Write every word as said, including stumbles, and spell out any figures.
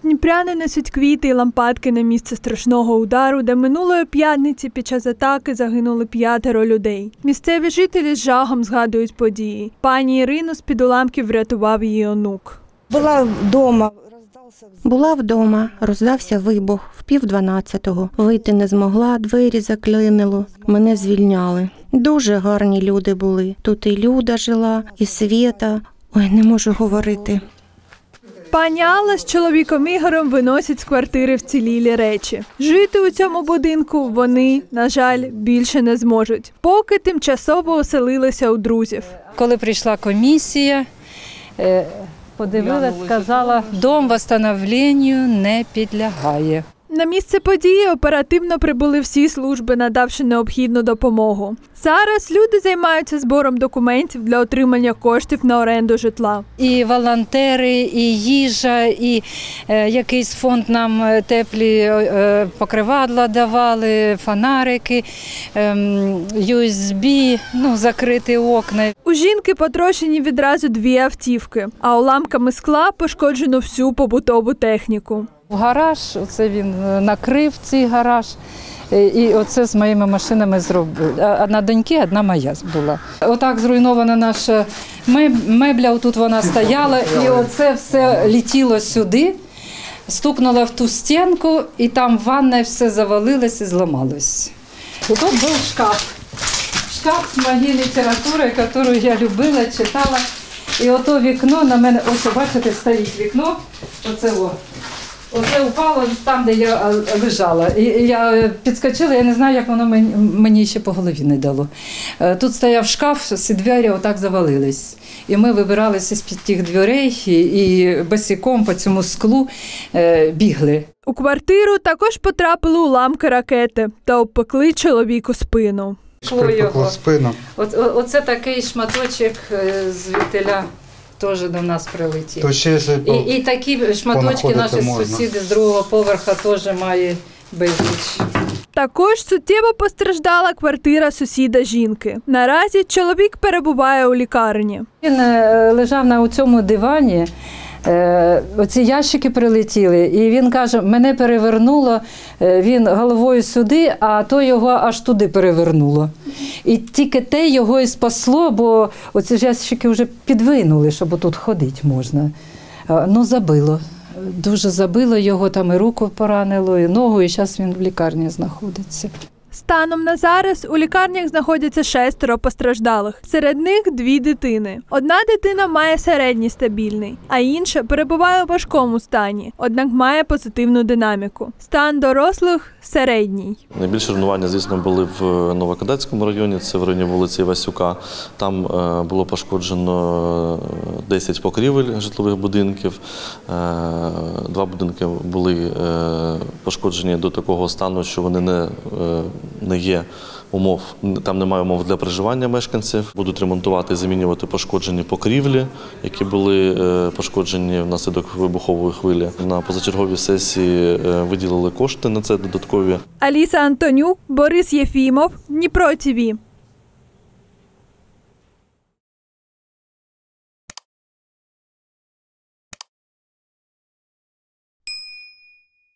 Дніпряни несуть квіти і лампадки на місце страшного удару, де минулої п'ятниці під час атаки загинули п'ятеро людей. Місцеві жителі з жахом згадують події. Пані Ірину з-під уламків врятував її онук. Була вдома. Була вдома, роздався вибух в пів дванадцятого. Вийти не змогла, двері заклинило. Мене звільняли. Дуже гарні люди були. Тут і Люда жила, і Свєта. Ой, не можу говорити. Пані Алла з чоловіком Ігорем виносять з квартири вцілілі речі. Жити у цьому будинку вони, на жаль, більше не зможуть, поки тимчасово оселилися у друзів. Коли прийшла комісія, подивилась, сказала, дом восстановленню не підлягає. На місце події оперативно прибули всі служби, надавши необхідну допомогу. Зараз люди займаються збором документів для отримання коштів на оренду житла. І волонтери, і їжа, і е, якийсь фонд нам теплі е, покривадла давали, фонарики, е, ю ес бі, ну, закриті окна. У жінки потрощені відразу дві автівки, а уламками скла пошкоджено всю побутову техніку. В гараж, оце він накрив цей гараж, і оце з моїми машинами зробив. Одна доньки, одна моя була. Отак зруйнована наша мебля, тут вона стояла, і оце все летіло сюди, стукнуло в ту стінку, і там в ванній все завалилось і зламалось. Тут був шкаф. Шкаф з моєї літератури, яку я любила, читала. І ото вікно на мене, ось бачите, стоїть вікно, оце о. Оце упало там, де я лежала. І я підскочила, я не знаю, як воно мені, мені ще по голові не дало. Тут стояв шкаф, всі двері отак завалились. І ми вибиралися з-під тих дверей і, і босиком по цьому склу е, бігли. У квартиру також потрапили уламки ракети та обпекли чоловіку спину. Припекло спину. О, оце такий шматочок звідтиля. Теж до нас прилетів. І, і такі шматочки наші можна. Сусіди з другого поверха теж мають безліч. Також суттєво постраждала квартира сусіда жінки. Наразі чоловік перебуває у лікарні. Він лежав на цьому дивані, оці ящики прилетіли, і він каже, мене перевернуло, він головою сюди, а то його аж туди перевернуло. І тільки те його і спасло, бо оці ж ящики вже підвинули, щоб тут ходити можна. Ну, забило. Дуже забило його, там і руку поранило, і ногу, і зараз він в лікарні знаходиться. Станом на зараз у лікарнях знаходяться шестеро постраждалих. Серед них дві дитини. Одна дитина має середній стабільний, а інша перебуває у важкому стані, однак має позитивну динаміку. Стан дорослих – середній. Найбільші руйнування, звісно, були в Новокадацькому районі, це в районі вулиці Васюка. Там було пошкоджено десять покрівель житлових будинків. Два будинки були пошкоджені до такого стану, що вони не не є умов, там немає умов для проживання мешканців. Будуть ремонтувати і замінювати пошкоджені покрівлі, які були пошкоджені внаслідок вибухової хвилі. На позачерговій сесії виділили кошти на це додаткові. Аліса Антонюк, Борис Єфімов, Дніпро ТІВІ.